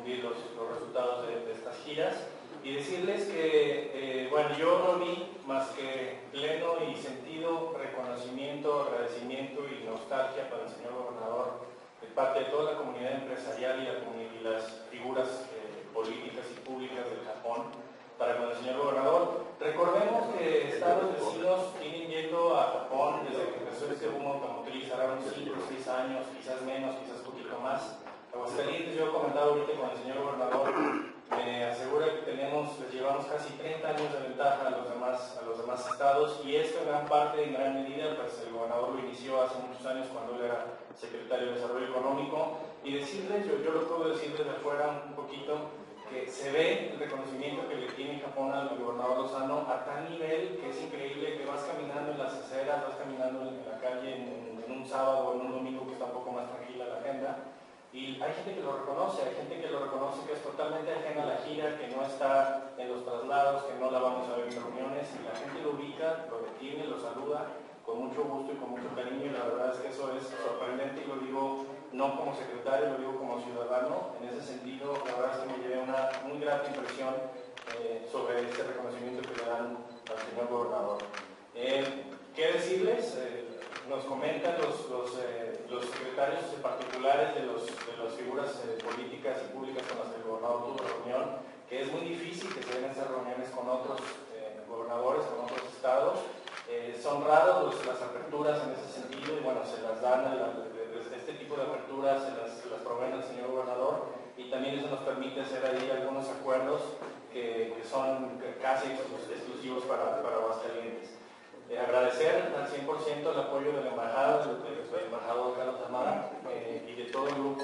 difundir los resultados de estas giras y decirles que, bueno, yo no vi más que pleno y sentido reconocimiento, agradecimiento y nostalgia para el señor gobernador de parte de toda la comunidad empresarial y las figuras políticas y públicas del Japón para con el señor gobernador. Recordemos que estados vecinos tienen yendo a Japón desde que empezó este boom automotriz, ahora unos 5 o 6 años, quizás menos, quizás un poquito más. Aguascalientes, yo he comentado ahorita con el señor gobernador, me asegura que les llevamos casi 30 años de ventaja a los demás estados, y esto en gran parte, en gran medida, pues el gobernador lo inició hace muchos años cuando él era secretario de Desarrollo Económico, y decirles, yo lo puedo decir desde afuera un poquito, que se ve el reconocimiento que le tiene Japón al gobernador Lozano a tal nivel que es increíble, que vas caminando en las aceras, vas caminando en la calle en un sábado o en un domingo que está un poco más tranquila la agenda, y hay gente que lo reconoce, que es totalmente ajena a la gira, que no está en los traslados, que no la vamos a ver en reuniones, y la gente lo ubica, lo detiene, lo saluda con mucho gusto y con mucho cariño, y la verdad es que eso es sorprendente, y lo digo no como secretario, lo digo como ciudadano. En ese sentido, la verdad es que me llevé una muy grata impresión sobre este reconocimiento que le dan al señor gobernador. ¿Qué decirles? Nos comentan los secretarios particulares de las figuras políticas y públicas con las que el gobernador tuvo reunión, que es muy difícil que se den esas reuniones con otros gobernadores, con otros estados. Son raras las aperturas en ese sentido, y bueno, se las dan este tipo de aperturas, se las proveen al señor gobernador, y también eso nos permite hacer ahí algunos acuerdos que son casi exclusivos para Aguascalientes. Agradecer al 100% el apoyo de la embajada, del embajador Carlos Amara y de todo el grupo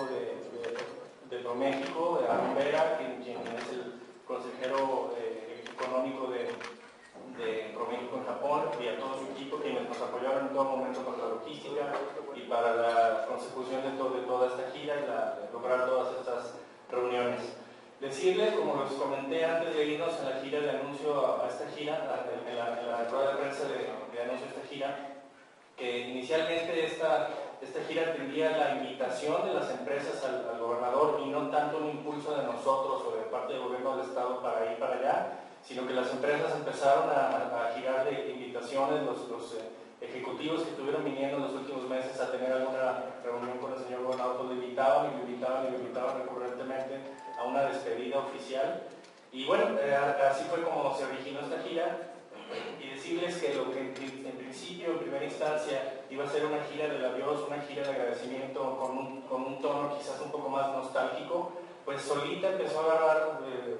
de ProMéxico, de Aaron Vera, quien es el consejero económico de ProMéxico en Japón, y a todo su equipo, quienes nos apoyaron en todo momento para la logística y para la consecución de toda esta gira y lograr todas estas reuniones. Decirles, como les comenté antes de irnos en la gira de anuncio a esta gira, en la rueda de prensa de anuncio a esta gira, que inicialmente esta gira tendría la invitación de las empresas al gobernador y no tanto un impulso de nosotros o de parte del gobierno del estado para ir para allá, sino que las empresas empezaron a girar de invitaciones, los ejecutivos que estuvieron viniendo en los últimos meses a tener alguna reunión con el señor gobernador, pues lo invitaban recurrentemente a una despedida oficial. Y bueno, así fue como se originó esta gira, y decirles que lo que en principio, en primera instancia, iba a ser una gira del adiós, una gira de agradecimiento con un tono quizás un poco más nostálgico, pues solita empezó a agarrar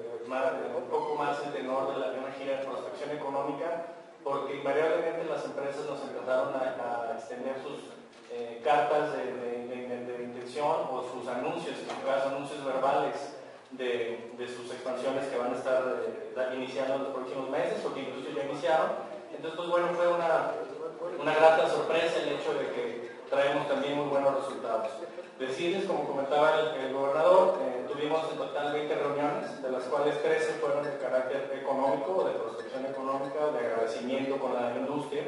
un poco más el tenor de una gira de prospección económica, porque invariablemente las empresas nos empezaron a extender sus cartas de intención o sus anuncios, anuncios verbales de sus expansiones que van a estar iniciando en los próximos meses o que incluso ya iniciaron. Entonces, pues bueno, fue una grata sorpresa el hecho de que traemos también muy buenos resultados. Decirles, como comentaba el gobernador, tuvimos en total 20 reuniones, de las cuales 13 fueron de carácter económico, de prospección económica, de agradecimiento con la industria,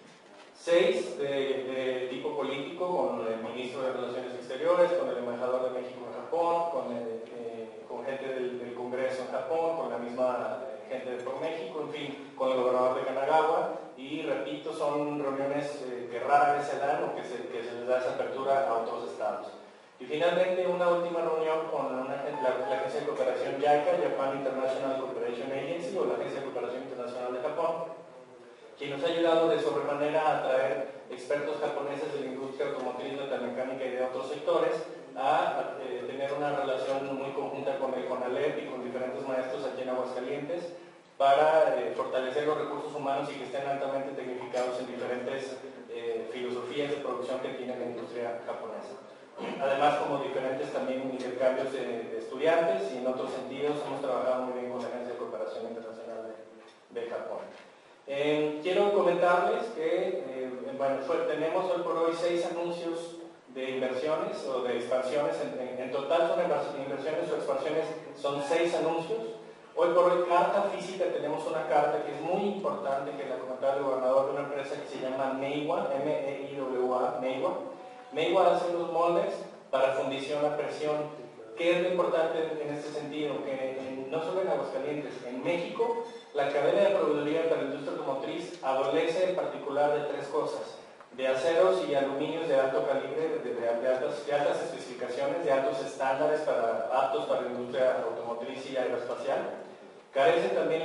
6 de tipo político, con el ministro de Relaciones Exteriores, con el embajador de México en Japón, con gente del Congreso en Japón, con la misma gente de ProMéxico, en fin, con el gobernador de Kanagawa, y repito, son reuniones que rara vez se dan o que se les da esa apertura a otros estados. Y finalmente una última reunión con la Agencia de Cooperación JICA, Japan International Cooperation Agency, o la Agencia de Cooperación Internacional de Japón, quien nos ha ayudado de sobremanera a traer expertos japoneses de la industria automotriz, metalmecánica y de otros sectores, a tener una relación muy conjunta con el CONALEP y con diferentes maestros aquí en Aguascalientes para fortalecer los recursos humanos y que estén altamente tecnificados en diferentes filosofías de producción que tiene la industria japonesa. Además, como diferentes también intercambios de estudiantes, y en otros sentidos hemos trabajado muy bien con la Agencia de Cooperación Internacional de Japón. Quiero comentarles que tenemos hoy por hoy 6 anuncios de inversiones o de expansiones. En total son inversiones o expansiones, son 6 anuncios. Hoy por hoy, carta física, tenemos una carta que es muy importante, que la comentaba el gobernador, de una empresa que se llama Meiwa, M-E-I-W-A, Meiwa. Meiwa hace unos moldes para fundición a presión ¿Qué es lo importante en este sentido? Que no solo en Aguascalientes, en México, la cadena de proveeduría para la industria automotriz adolece en particular de tres cosas: de aceros y aluminios de alto calibre, de altas especificaciones, de altos estándares aptos para la industria automotriz y aeroespacial. Carece también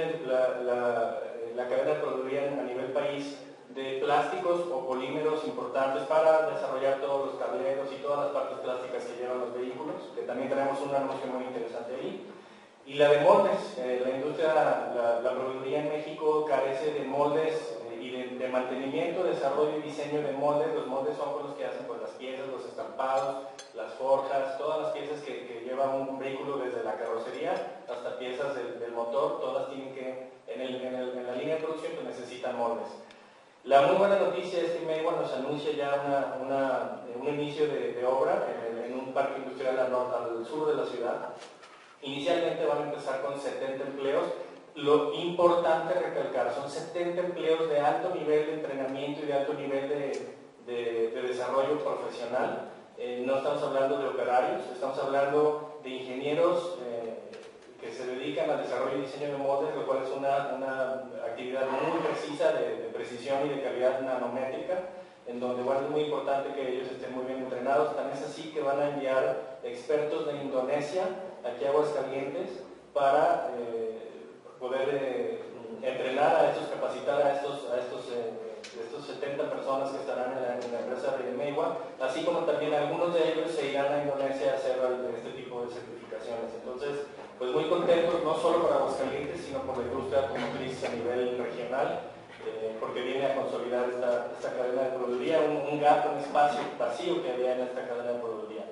la cadena de proveeduría a nivel país de plásticos o polímeros importantes para desarrollar todos los tableros y todas las partes plásticas que llevan los vehículos, que también tenemos un anuncio muy interesante ahí. Y la de moldes, la industria, la proveeduría en México carece de moldes y de mantenimiento, desarrollo y diseño de moldes. Los moldes son los que hacen pues, las piezas, los estampados, las forjas, todas las piezas que lleva un vehículo desde la carrocería hasta piezas del motor, todas tienen que, en la línea de producción pues, necesitan moldes. La muy buena noticia es que Mewa nos anuncia ya un inicio de obra en un parque industrial al sur de la ciudad. Inicialmente van a empezar con 70 empleos. Lo importante recalcar, son 70 empleos de alto nivel de entrenamiento y de alto nivel de desarrollo profesional. No estamos hablando de operarios, estamos hablando de ingenieros que se dedican al desarrollo y diseño de moldes, lo cual es una actividad muy precisa de precisión y de calidad nanométrica, en donde bueno, es muy importante que ellos estén muy bien entrenados. Tan es así que van a enviar expertos de Indonesia aquí a Aguascalientes para poder entrenar a estos, capacitar a estos 70 personas que estarán en la empresa de Mewa, así como también algunos de ellos se irán a Indonesia a hacer este tipo de certificaciones. Entonces, pues muy contentos, no solo por Aguascalientes, sino por la industria automotriz a nivel regional, porque viene a consolidar esta cadena de proveeduría, un gap, un espacio vacío que había en esta cadena de proveeduría.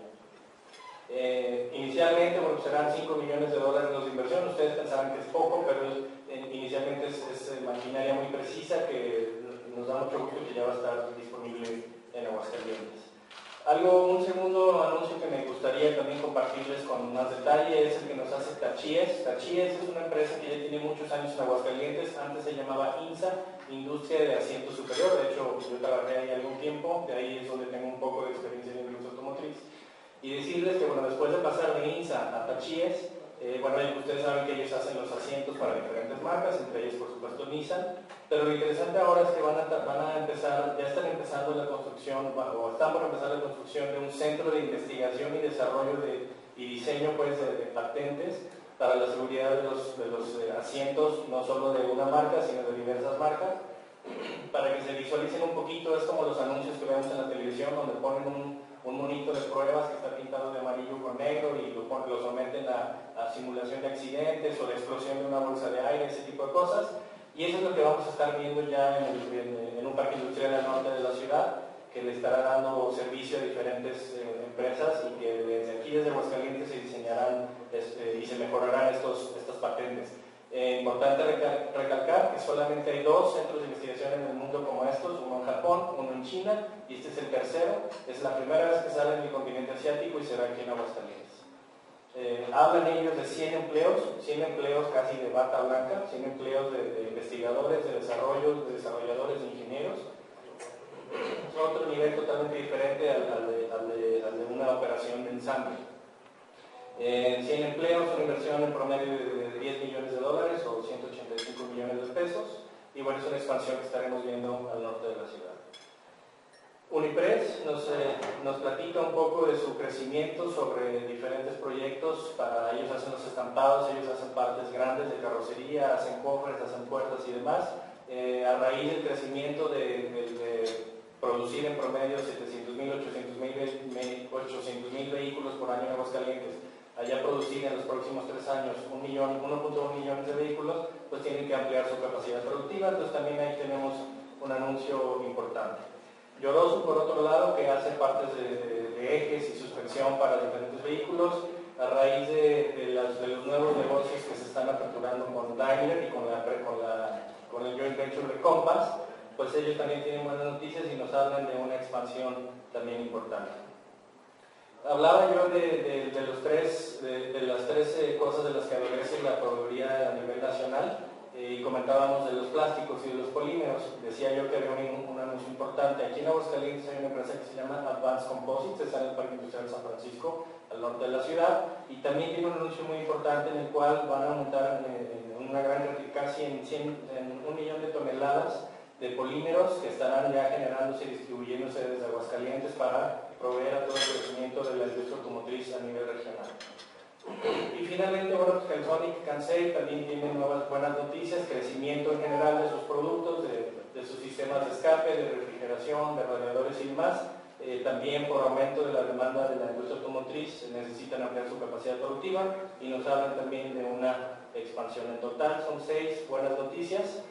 Inicialmente bueno, serán $5 millones de inversión. Ustedes pensarán que es poco, pero inicialmente es maquinaria muy precisa que nos da mucho gusto que ya va a estar disponible en Aguascalientes. Un segundo anuncio que me gustaría también compartirles con más detalle es el que nos hace Tachíes. Tachíes es una empresa que ya tiene muchos años en Aguascalientes. Antes se llamaba INSA, Industria de Asiento Superior. De hecho, yo trabajé ahí algún tiempo, de ahí es donde tengo un poco de experiencia en la industria automotriz. Y decirles que bueno, después de pasar de INSA a Tachíes, bueno, ustedes saben que ellos hacen los asientos para diferentes marcas, entre ellas por supuesto Nissan, pero lo interesante ahora es que van a empezar, ya están empezando la construcción, o están por empezar la construcción de un centro de investigación y desarrollo y diseño pues, de patentes para la seguridad de los asientos, no solo de una marca, sino de diversas marcas, para que se visualicen un poquito. Es como los anuncios que vemos en la televisión, donde ponen un monito de pruebas que está pintado de amarillo con negro y lo someten a simulación de accidentes o de explosión de una bolsa de aire, ese tipo de cosas. Y eso es lo que vamos a estar viendo ya en un parque industrial al norte de la ciudad, que le estará dando servicio a diferentes empresas y que desde aquí, desde Aguascalientes, se diseñarán y se mejorarán estas patentes. Importante recalcar que solamente hay 2 centros de investigación en el mundo como estos, uno en Japón, uno en China, y este es el tercero. Es la primera vez que sale en el continente asiático y será aquí en Aguascalientes. Hablan ellos de 100 empleos casi de bata blanca, 100 empleos de investigadores, de desarrollo, de desarrolladores, de ingenieros. Es otro nivel totalmente diferente al de una operación de ensamble. 100 empleos, una inversión en promedio de $10 millones o 185 millones de pesos, y bueno, es una expansión que estaremos viendo al norte de la ciudad. Unipress nos platica un poco de su crecimiento sobre diferentes proyectos. Ellos hacen los estampados, ellos hacen partes grandes de carrocería, hacen cofres, hacen puertas y demás. A raíz del crecimiento de producir en promedio 700,000, 800,000 vehículos por año en Aguascalientes, allá producir en los próximos 3 años 1.1 millones de vehículos, pues tienen que ampliar su capacidad productiva. Entonces también ahí tenemos un anuncio importante. Yorosu, por otro lado, que hace partes de ejes y suspensión para diferentes vehículos, a raíz de los nuevos negocios que se están aperturando con Daimler y con el joint venture de Compass, pues ellos también tienen buenas noticias y nos hablan de una expansión también importante. Hablaba yo de las tres cosas de las que adolece la proveeduría a nivel nacional. y comentábamos de los plásticos y de los polímeros. Decía yo que había un anuncio importante. Aquí en Aguascalientes hay una empresa que se llama Advanced Composites, está en el Parque Industrial de San Francisco, al norte de la ciudad, y también tiene un anuncio muy importante en el cual van a montar una gran casi en 1 millón de toneladas de polímeros que estarán ya generándose y distribuyéndose desde Aguascalientes para proveer a todo el crecimiento de la industria automotriz a nivel regional. Y finalmente, bueno, Helsonic Kansei también tiene buenas noticias, crecimiento en general de sus productos, de sus sistemas de escape, de refrigeración, de radiadores y demás. También por aumento de la demanda de la industria automotriz necesitan ampliar su capacidad productiva y nos hablan también de una expansión en total. Son 6 buenas noticias.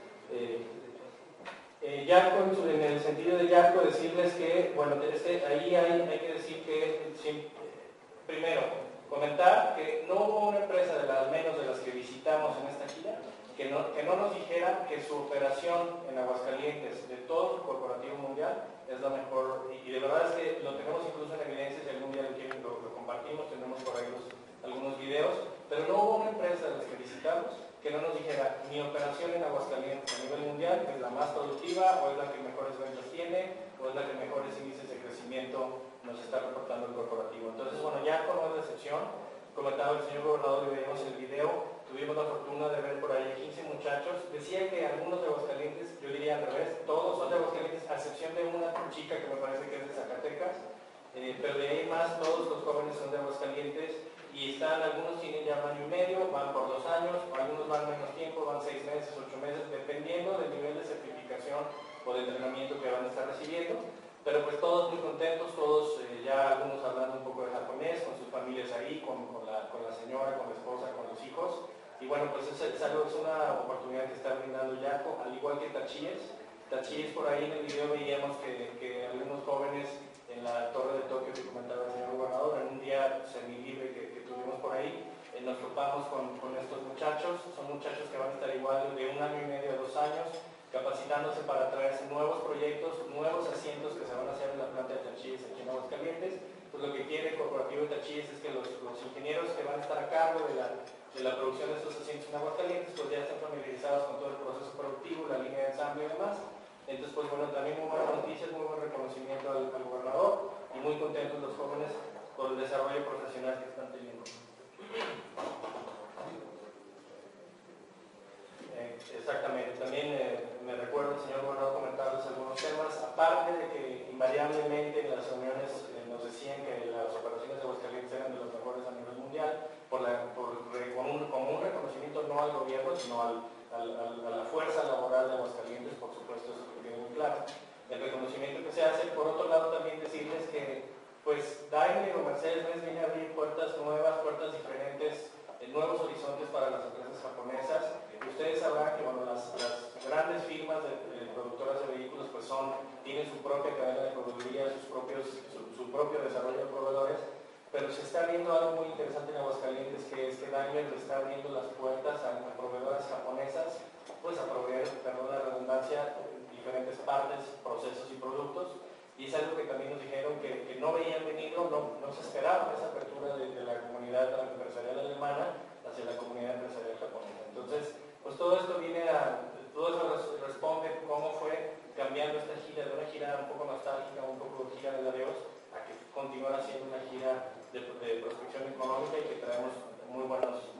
Yarco, en el sentido de Yarco, decirles que, bueno, ahí hay que decir que, primero, comentar que no hubo una empresa, al menos de las que visitamos en esta gira, que no nos dijera que su operación en Aguascalientes, de todo el corporativo mundial, es la mejor, y de verdad es que lo tenemos incluso en evidencia, si algún día lo compartimos, tenemos por ahí algunos videos, pero no hubo una empresa de las que visitamos que no nos dijera, mi operación en Aguascalientes a nivel mundial es la más productiva, o es la que mejores ventas tiene, o es la que mejores índices de crecimiento nos está reportando el corporativo. Entonces, bueno, ya con una excepción, comentaba el señor gobernador y veíamos el video, tuvimos la fortuna de ver por ahí 15 muchachos, decía que algunos de Aguascalientes, yo diría al revés, todos son de Aguascalientes, a excepción de una chica que me parece que es de Zacatecas, pero de ahí más todos los jóvenes son de Aguascalientes, y algunos tienen ya 1 año y medio, van por 2 años, algunos van menos tiempo, van 6 meses, 8 meses, dependiendo del nivel de certificación o de entrenamiento que van a estar recibiendo, pero pues todos muy contentos, todos ya algunos hablando un poco de japonés, con sus familias ahí, con la señora, con la esposa, con los hijos, y bueno, pues es una oportunidad que está brindando Yarco, al igual que Tachíes. Tachíes, por ahí en el video veíamos que algunos jóvenes en la Torre de Tokio que comentaba el señor gobernador, en un día semilibre que tuvimos por ahí, nos topamos con estos muchachos. Son muchachos que van a estar igual de 1 año y medio a 2 años, capacitándose para traerse nuevos proyectos, nuevos asientos que se van a hacer en la planta de Tachíes aquí en Aguascalientes. Pues lo que quiere el corporativo de Tachíes es que los ingenieros que van a estar a cargo de la producción de estos asientos en Aguascalientes pues ya estén familiarizados con todo el proceso productivo, la línea de ensamble y demás. Entonces, pues bueno, también muy buenas noticias, muy buen reconocimiento al gobernador y muy contentos los jóvenes por el desarrollo profesional que están teniendo. Exactamente, también me recuerdo el señor gobernador comentarles algunos temas, aparte de que invariablemente en las reuniones nos decían que las operaciones de Aguascalientes eran de los mejores a nivel mundial, como un reconocimiento no al gobierno, sino a la fuerza laboral de Aguascalientes, por supuesto, eso que quede muy claro. El reconocimiento que se hace, por otro lado también decirles que pues Daimler o Mercedes-Benz viene a abrir puertas nuevas, puertas diferentes, nuevos horizontes para las empresas japonesas. Ustedes sabrán que bueno, las grandes firmas de productoras de vehículos pues tienen su propia cadena de proveeduría, su propio desarrollo de proveedores, pero se está viendo algo muy interesante en Aguascalientes, que es que Daimler le está abriendo las puertas a proveedoras japonesas, pues a proveer, perdón la redundancia, diferentes partes, procesos y productos, y es algo que también nos dijeron que no veían venir, no se esperaba esa apertura de la comunidad empresarial alemana hacia la comunidad empresarial japonesa. Entonces, pues todo eso responde cómo fue cambiando esta gira de una gira un poco nostálgica, un poco gira del adiós, a que continuara siendo una gira de prospección económica y que traemos muy buenos